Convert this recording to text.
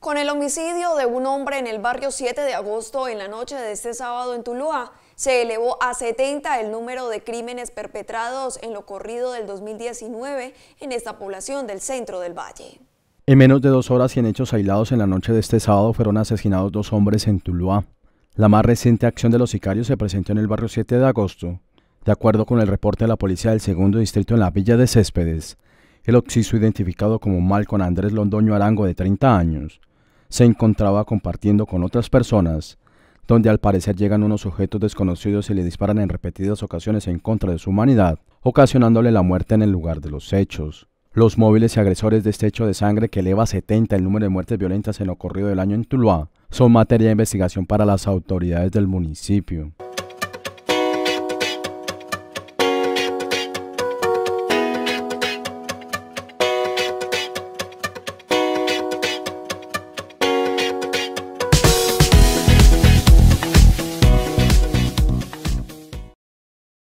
Con el homicidio de un hombre en el barrio 7 de agosto en la noche de este sábado en Tuluá, se elevó a 70 el número de crímenes perpetrados en lo corrido del 2019 en esta población del centro del Valle. En menos de 2 horas y en hechos aislados en la noche de este sábado fueron asesinados 2 hombres en Tuluá. La más reciente acción de los sicarios se presentó en el barrio 7 de agosto. De acuerdo con el reporte de la policía del segundo distrito en la villa de Céspedes, el occiso, identificado como Malcolm Andrés Londoño Arango, de 30 años, se encontraba compartiendo con otras personas, donde al parecer llegan unos sujetos desconocidos y le disparan en repetidas ocasiones en contra de su humanidad, ocasionándole la muerte en el lugar de los hechos. Los móviles y agresores de este hecho de sangre, que eleva a 70 el número de muertes violentas en lo corrido del año en Tuluá, son materia de investigación para las autoridades del municipio.